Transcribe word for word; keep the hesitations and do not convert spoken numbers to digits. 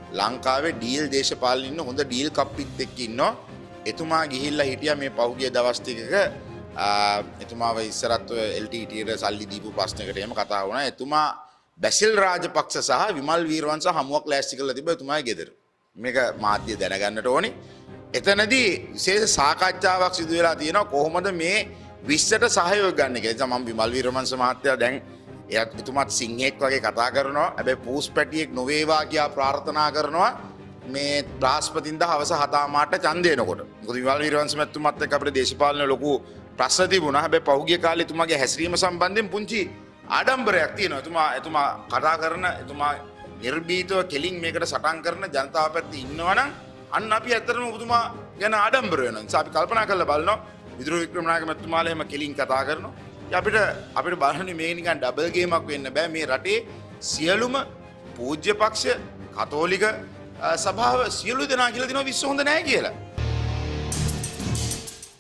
ලංකාවේ ඩීල් දේශපාලන ඉන්න හොඳ ඩීල් කප්පිත් එක්ක ඉන්නවා. එතුමා ගිහිල්ලා හිටියා මේ පහුගිය දවස් ටිකක එතුමාව ඉස්සරත් එල් ටී ටී ඊට සල්ලි දීපු ප්‍රශ්නයකට එහෙම කතා වුණා. එතුමා බැසිල් රාජපක්ෂ සහ විමල් වීරවංශ හමුවක් ලෑස්ති කරලා තිබ්බා එතුමාගේ ගෙදර. මේක මාධ්‍ය දැනගන්නට ඕනේ. එතනදී විශේෂ සාකච්ඡාවක් සිදු වෙලා තියෙනවා කොහොමද මේ විශ්වට සහයෝග ගන්න කියලා. මම විමල් වීරවංශ මහත්තයා දැන් එයාත් එතුමාත් සිංහෙක් වගේ කතා කරනවා. හැබැයි පූස් පැටියෙක් නොවේවා කියා ප්‍රාර්ථනා කරනවා මේ බ්‍රහස්පතින්දා හවස හත මාට ඡන්දය එනකොට. මොකද විමල් වීරවංශ මහත්මයාත් එක්ක අපේ දේශපාලන ලොකු ප්‍රශ්න තිබුණා. හැබැයි පහුගිය කාලේ එතුමාගේ හැසිරීම සම්බන්ධයෙන් පුංචි ආඩම්බරයක් තියෙනවා. එතුමා එතුමා කතා කරන එතුමා නිර්භීතව කෙලින් මේකට සටන් කරන ජනතාව පැත්තේ ඉන්නවනම් අන්න අපි ඇත්තටම ඔබතුමා ගැන ආඩම්බර වෙනවා. නිසා අපි කල්පනා කරලා බලනවා විදුර වික්‍රමනායක මහත්මයාලා එහෙම කෙලින් කතා කරනවා. අපිට අපිට බලන්නේ මේ නිකන් ඩබල් ගේමක් වෙන්න බෑ. මේ රටේ සියලුම පූජ්‍ය පක්ෂ කතෝලික සභාව සියලු දෙනා කියලා දෙනවා විශ්ව හොඳ නැහැ කියලා.